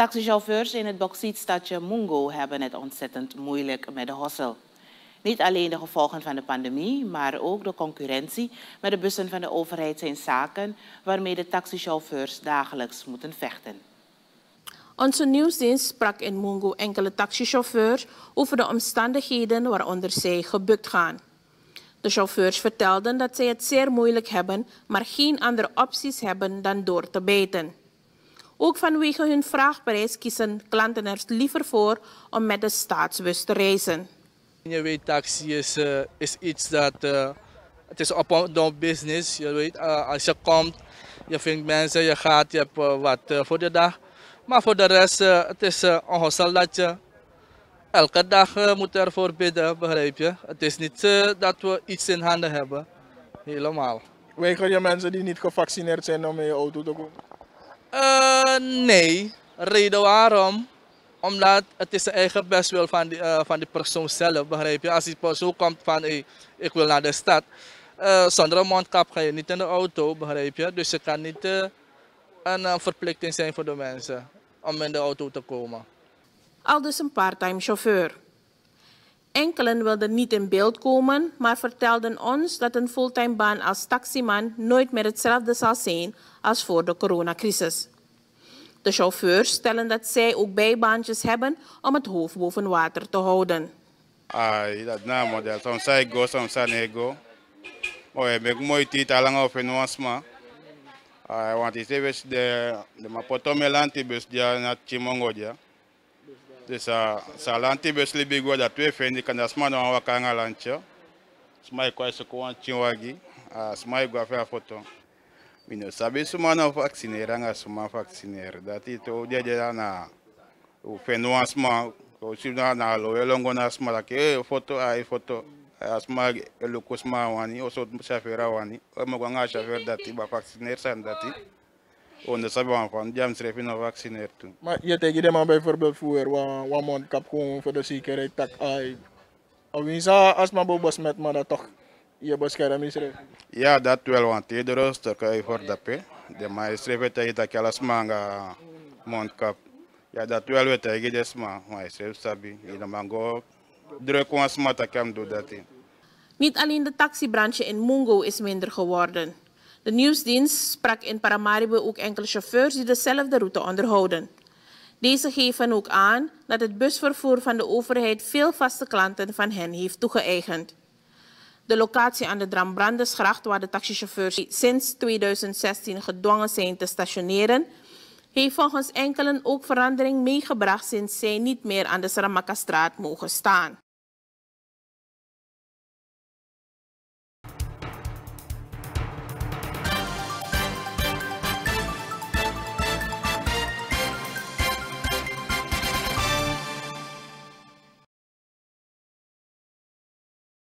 taxichauffeurs in het bauxietstadje Mungo hebben het ontzettend moeilijk met de hossel. Niet alleen de gevolgen van de pandemie, maar ook de concurrentie met de bussen van de overheid zijn zaken waarmee de taxichauffeurs dagelijks moeten vechten. Onze nieuwsdienst sprak in Mungo enkele taxichauffeurs over de omstandigheden waaronder zij gebukt gaan. De chauffeurs vertelden dat zij het zeer moeilijk hebben, maar geen andere opties hebben dan door te bijten. Ook vanwege hun vraagprijs kiezen klanten er liever voor om met de staatsbus te reizen. Je weet, taxi is iets dat, het is op-down business. Je weet, als je komt, je vindt mensen, je gaat, je hebt wat voor de dag. Maar voor de rest, het is een hossel dat je elke dag moet ervoor bidden, begrijp je. Het is niet dat we iets in handen hebben, helemaal. Weiger je mensen die niet gevaccineerd zijn om in je auto te komen? Nee, reden waarom? Omdat het is de eigen bestwil van die persoon zelf, begrijp je. Als die persoon komt van, hey, ik wil naar de stad, zonder een mondkap ga je niet in de auto, begrijp je. Dus het kan niet een verplichting zijn voor de mensen om in de auto te komen. Aldus een parttime chauffeur. Enkelen wilden niet in beeld komen, maar vertelden ons dat een fulltime baan als taximan nooit meer hetzelfde zal zijn als voor de coronacrisis. De chauffeurs stellen dat zij ook bijbaantjes hebben om het hoofd boven water te houden. Dat na model. Soms I go, soms I go. Maar ik ben mooi tijd al lang op in Wasma. Want ik zeg de mapotomelantibus die naar Chimongodia. Dus salantibus libigo dat twee vrienden kan dat man dan wakanga lantje. Smai kwa soko chiwagi. Smai go affaire foto. Mino sabe suma na vaccineren nga suma vaccineren. Dat is to dia na o fenoasma o sima na lo elongo na sma ke foto ai foto asma elokosma wani o so chafera wani o mo nga chafer dat ba vacciner san dat on sabe van jam schreef na vacciner tu. Maar je tegen de man bijvoorbeeld voor een mondkap gewoon voor de zekerheid tak ai. Of wie zou asma bobos met maar dat toch je bescherming schreef. Ja, dat wel, want de rust kan je voor dat de maestrie weet dat je dat alles manga mondkap. Ja, dat wel weet dat je dat maestrie sabi. Je dan mango druk was maar dat kan doen dat. Niet alleen de taxibranche in Mungo is minder geworden. De nieuwsdienst sprak in Paramaribo ook enkele chauffeurs die dezelfde route onderhouden. Deze geven ook aan dat het busvervoer van de overheid veel vaste klanten van hen heeft toegeëigend. De locatie aan de Drambrandesgracht, waar de taxichauffeurs sinds 2016 gedwongen zijn te stationeren, heeft volgens enkelen ook verandering meegebracht sinds zij niet meer aan de Saramakastraat mogen staan.